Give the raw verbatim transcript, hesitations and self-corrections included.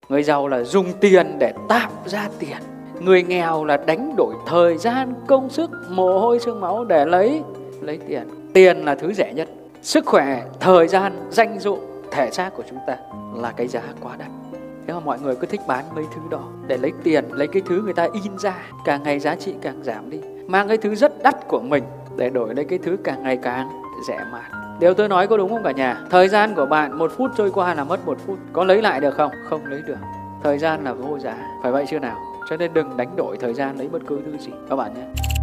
Người giàu là dùng tiền để tạo ra tiền. Người nghèo là đánh đổi thời gian, công sức, mồ hôi, xương máu để lấy lấy tiền. Tiền là thứ rẻ nhất. Sức khỏe, thời gian, danh dự, thể xác của chúng ta là cái giá quá đắt. Thế mà mọi người cứ thích bán mấy thứ đó để lấy tiền, lấy cái thứ người ta in ra, càng ngày giá trị càng giảm đi. Mang cái thứ rất đắt của mình để đổi lấy cái thứ càng ngày càng rẻ mạt. Điều tôi nói có đúng không cả nhà? Thời gian của bạn một phút trôi qua là mất một phút. Có lấy lại được không? Không lấy được. Thời gian là vô giá. Phải vậy chưa nào? Cho nên đừng đánh đổi thời gian lấy bất cứ thứ gì các bạn nhé.